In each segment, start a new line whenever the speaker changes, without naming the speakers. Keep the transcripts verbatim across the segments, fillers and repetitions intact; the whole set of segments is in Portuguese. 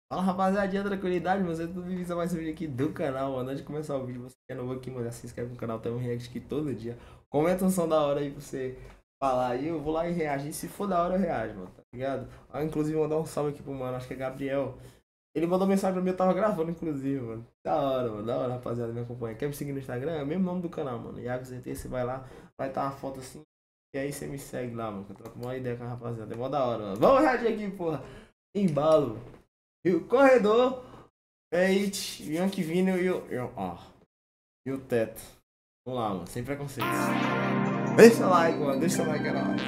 Fala rapaziadinha, tranquilidade, mas eu tô bem-vindo a mais um vídeo aqui do canal, mano. Antes de começar o vídeo, você que é novo aqui, mano, já se inscreve no canal, tem um react aqui todo dia. Comenta um som da hora aí pra você falar aí, eu vou lá e reagir, se for da hora eu reajo, mano, tá ligado? Ah, inclusive mandar um salve aqui pro mano, acho que é Gabriel. Ele mandou mensagem pra mim, eu tava gravando, inclusive, mano. Da hora, mano, da hora, rapaziada, me acompanha. Quer me seguir no Instagram? É o mesmo nome do canal, mano, Iago Z T, você vai lá, vai estar uma foto assim, e aí você me segue lá, mano, que eu troco uma ideia com a rapaziada, é mó da hora, mano. Vamos reagir aqui, porra, embalo. E o corredor, Peit, Yankee Vino e o. E o, ó, e o teto. Vamos lá, mano, sem preconceito. Deixa o like, mano, deixa o like, é nóis.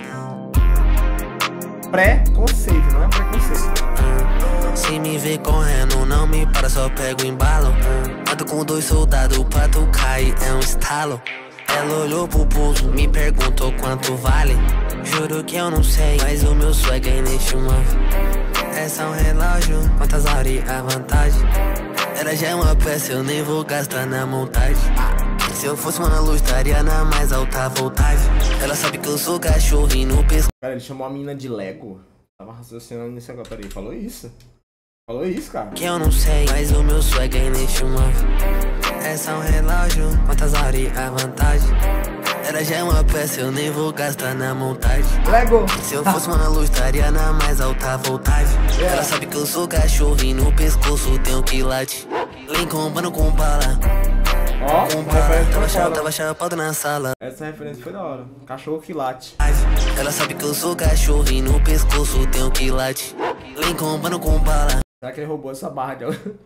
Pré-conceito, não é preconceito.
Se me vê correndo, não me para, só pego o embalo. Ando com dois soldados pra tu cair, é um estalo. Ela olhou pro pulso, me perguntou quanto vale. Juro que eu não sei, mas o meu swag é inestimável. É só um relógio, quantas horas a vantagem. Ela já é uma peça, eu nem vou gastar na montagem. Se eu fosse uma luz, estaria na mais alta voltagem. Ela sabe que eu sou cachorro e no pescoço.
Cara, ele chamou a mina de Lego. Tava raciocinando nisso agora, peraí, falou isso? Falou isso, cara?
Que eu não sei, mas o meu swag é inestimável. É só um relógio, quantas horas a vantagem. Ela já é uma peça, eu nem vou gastar na montagem.
Lego!
Se eu fosse uma luz, estaria na mais alta voltagem. Yeah. Ela sabe que eu sou cachorro e no pescoço tem um quilate. Lincoln, mano, com bala.
Ó,
com bala. Tava, chapa, tava chapado na sala.
Essa referência foi da hora. Cachorro que late.
Ela sabe que eu sou cachorro e no pescoço tem um quilate. Lincoln, mano, com bala.
Será que ele roubou essa barra de alguém?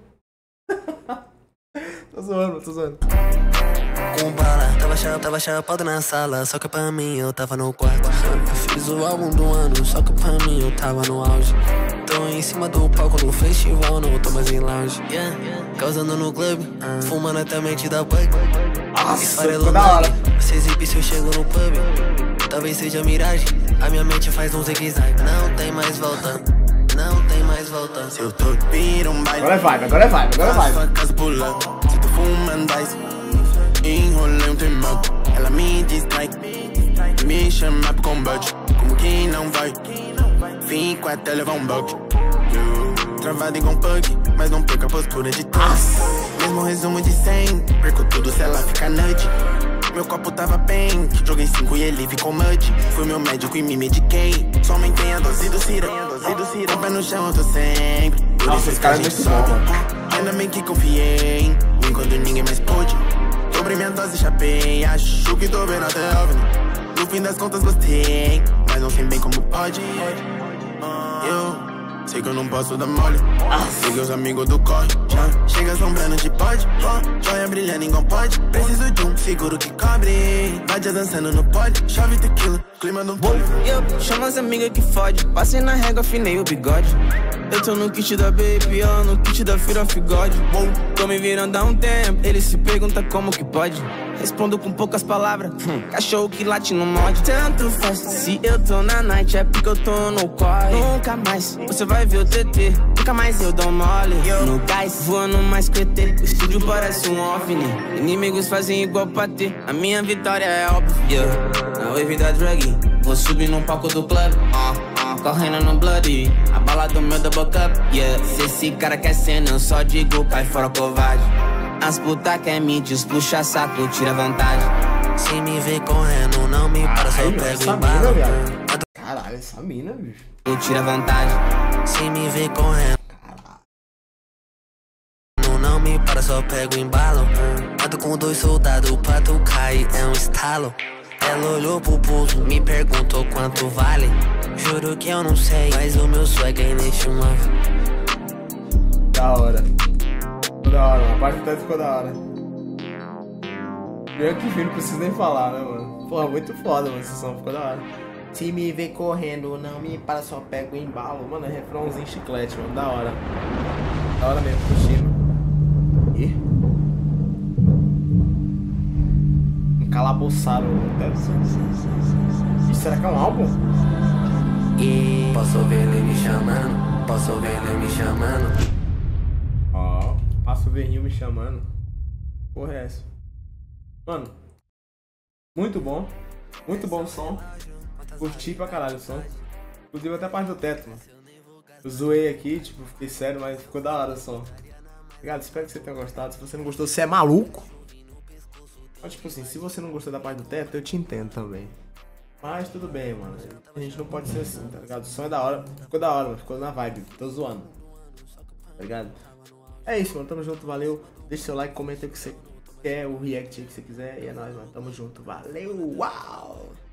Tô zoando, tô zoando.
Com bala, tava, chapa, tava chapado na sala, só que pra mim eu tava no quarto. Fiz o álbum do ano, só que pra mim eu tava no auge. Tô em cima do palco no festival, não tô mais em lounge. Yeah. Causando no clube, uh. fumando até mente da bug.
Nossa, ficou da hora.
Se exibe se eu chego no pub. Talvez seja miragem, a minha mente faz um zigue-zague. Não tem mais volta, não tem mais volta. Se eu tô vir um baile,
agora é vibe, agora é vibe, agora é vibe.
Casa pulando, se tu fumando ice. Enrolei um tempo, ela me distrai. Me chama pro combate, como que não vai? Fico até levar um bug. Travado igual um pug, mas não perca a postura de trás. Mesmo resumo de cem, perco tudo se ela fica nudge. Meu copo tava bem, joguei cinco e ele ficou mud. Fui meu médico e me mediquei. Só aumentei a dose do cira, com o pé no chão eu tô sempre. Por
nossa, esse cara é muito bom, mano.
Ainda bem que confiei, enquanto ninguém mais pôde. Sobre minha dose chapei, acho que tô vendo até OVNI. No fim das contas gostei, mas não sei bem como pode. Eu sei que eu não posso dar mole. Siga os amigos do corre. Já chega assombrando de pode. Joia brilhando igual pode. Preciso de um seguro que cobre. Vadia dançando no pod. Chave tequila, clima no bolo. Eu chamo as amigas que fode. Passei na régua, afinei o bigode. Eu tô no kit da Baby, eu no kit da Fear of God. Tô me virando há um tempo. Ele se pergunta como que pode. Respondo com poucas palavras. hum. Cachorro que late no mod. Tanto faz. Se eu tô na night é porque eu tô no corre. Nunca mais você vai ver o T T. Nunca mais eu dou mole. Yo. No gás, voando mais que E T. O estúdio parece um OVNI. Inimigos fazem igual pra ter. A minha vitória é óbvia. Yeah. Na wave da drug, vou subir num palco do club. uh, uh, Correndo no bloody. A bala do meu double cup. Yeah. Se esse cara quer cena, eu só digo cai fora covarde. As puta quer me puxa saco, tira vantagem. Se me vê correndo, não me para, só pego e bala.
Caralho, essa mina, bicho.
Eu tira vantagem. Se me vê correndo, caralho, não me para, só pego em embalo. Ando com dois soldados pra tu cair, é um estalo. Ela olhou pro pulso, me perguntou quanto vale. Juro que eu não sei, mas o meu swag é inestimável.
Da hora. Da hora, a parte do teto ficou da hora. Meio que filho, não preciso nem falar, né, mano? Porra, muito foda, mano, esse som ficou da hora. Se me vê correndo, não me para, só pego o embalo. Mano, é refrãozinho chiclete, mano, da hora. Da hora mesmo, curtindo. Ih. Encalaboçaram o teto. Isso, será que é um álbum?
E posso ver ele me chamando, posso ver ele me chamando.
Ó, passa o verninho me chamando. Porra é essa? Mano, muito bom. Muito bom o som. Curti pra caralho o som. Inclusive até a parte do teto, mano. Eu zoei aqui, tipo, fiquei sério, mas ficou da hora só. Obrigado, espero que você tenha gostado. Se você não gostou, você é maluco. Mas, tipo assim, se você não gostou da parte do teto, eu te entendo também. Mas tudo bem, mano. A gente não pode ser assim, tá ligado? O som é da hora. Ficou da hora, mano. Ficou na vibe. Tô zoando. Tá ligado? É isso, mano. Tamo junto, valeu. Deixa seu like, comenta o que você quer, o react aí que você quiser. E é nóis, mano. Tamo junto. Valeu, uau!